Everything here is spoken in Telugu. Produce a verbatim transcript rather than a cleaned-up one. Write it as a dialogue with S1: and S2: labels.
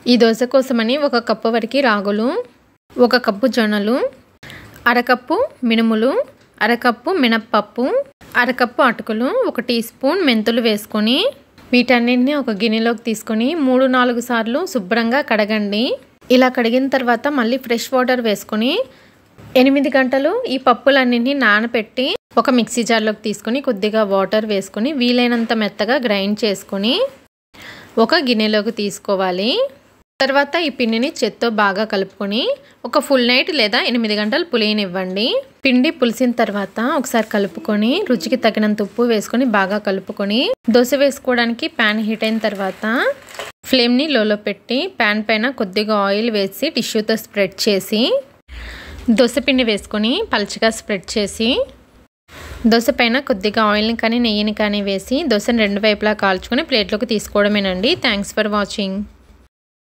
S1: ఈ దోశ కోసమని ఒక కప్పు వరకు రాగులు, ఒక కప్పు జొన్నలు, అరకప్పు మినుములు, అరకప్పు మినప్పప్పు, అరకప్పు అటుకులు, ఒక టీ స్పూన్ మెంతులు వేసుకొని వీటన్నిటిని ఒక గిన్నెలోకి తీసుకొని మూడు నాలుగు సార్లు శుభ్రంగా కడగండి. ఇలా కడిగిన తర్వాత మళ్ళీ ఫ్రెష్ వాటర్ వేసుకొని ఎనిమిది గంటలు ఈ పప్పులన్నింటినీ నానబెట్టి ఒక మిక్సీ జార్లోకి తీసుకొని కొద్దిగా వాటర్ వేసుకొని వీలైనంత మెత్తగా గ్రైండ్ చేసుకొని ఒక గిన్నెలోకి తీసుకోవాలి. తర్వాత ఈ పిండిని చేత్తో బాగా కలుపుకొని ఒక ఫుల్ నైట్ లేదా ఎనిమిది గంటలు పులియనివ్వండి. పిండి పులిసిన తర్వాత ఒకసారి కలుపుకొని రుచికి తగినంత ఉప్పు వేసుకొని బాగా కలుపుకొని దోశ వేసుకోవడానికి ప్యాన్ హీట్ అయిన తర్వాత ఫ్లేమ్ని లోలో పెట్టి ప్యాన్ పైన కొద్దిగా ఆయిల్ వేసి టిష్యూతో స్ప్రెడ్ చేసి దోశ పిండి వేసుకొని పలచగా స్ప్రెడ్ చేసి దోశ పైన కొద్దిగా ఆయిల్ని కానీ నెయ్యిని కానీ వేసి దోశని రెండు వైపులా కాల్చుకొని ప్లేట్లోకి తీసుకోవడమేనండి. Thanks for watching.